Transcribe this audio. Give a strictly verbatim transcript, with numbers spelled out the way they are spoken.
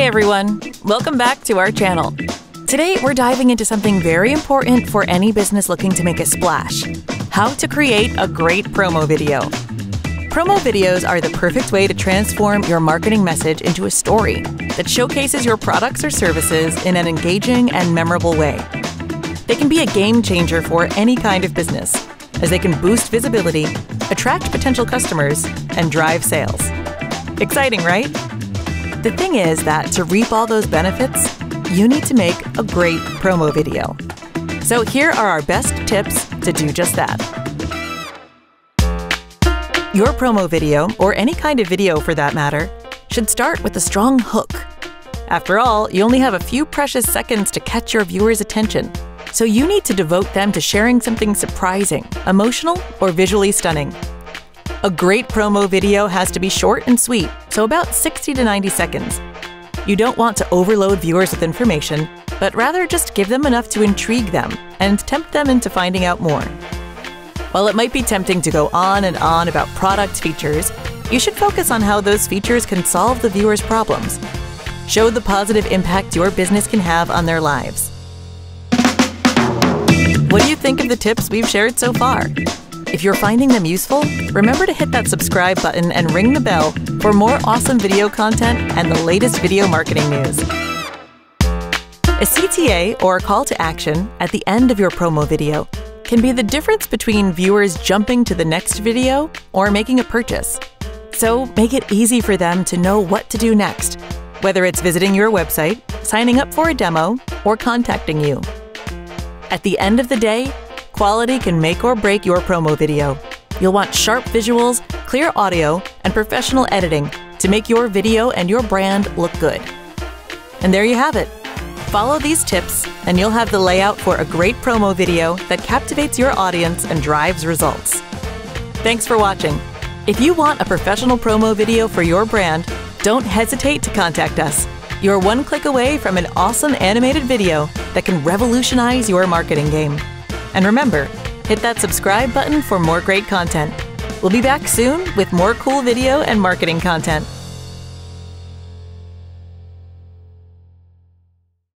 everyone, welcome back to our channel. Today we're diving into something very important for any business looking to make a splash: how to create a great promo video. Promo videos are the perfect way to transform your marketing message into a story that showcases your products or services in an engaging and memorable way. They can be a game changer for any kind of business, as they can boost visibility, attract potential customers, and drive sales. Exciting, right? The thing is that to reap all those benefits, you need to make a great promo video. So here are our best tips to do just that. Your promo video, or any kind of video for that matter, should start with a strong hook. After all, you only have a few precious seconds to catch your viewers' attention, so you need to devote them to sharing something surprising, emotional, or visually stunning. A great promo video has to be short and sweet, so about sixty to ninety seconds. You don't want to overload viewers with information, but rather just give them enough to intrigue them and tempt them into finding out more. While it might be tempting to go on and on about product features, you should focus on how those features can solve the viewer's problems. Show the positive impact your business can have on their lives. What do you think of the tips we've shared so far? If you're finding them useful, remember to hit that subscribe button and ring the bell for more awesome video content and the latest video marketing news. A C T A, or call to action, at the end of your promo video can be the difference between viewers jumping to the next video or making a purchase. So make it easy for them to know what to do next, whether it's visiting your website, signing up for a demo, or contacting you. At the end of the day, quality can make or break your promo video. You'll want sharp visuals, clear audio, and professional editing to make your video and your brand look good. And there you have it. Follow these tips and you'll have the layout for a great promo video that captivates your audience and drives results. Thanks for watching. If you want a professional promo video for your brand, don't hesitate to contact us. You're one click away from an awesome animated video that can revolutionize your marketing game. And remember, hit that subscribe button for more great content. We'll be back soon with more cool video and marketing content.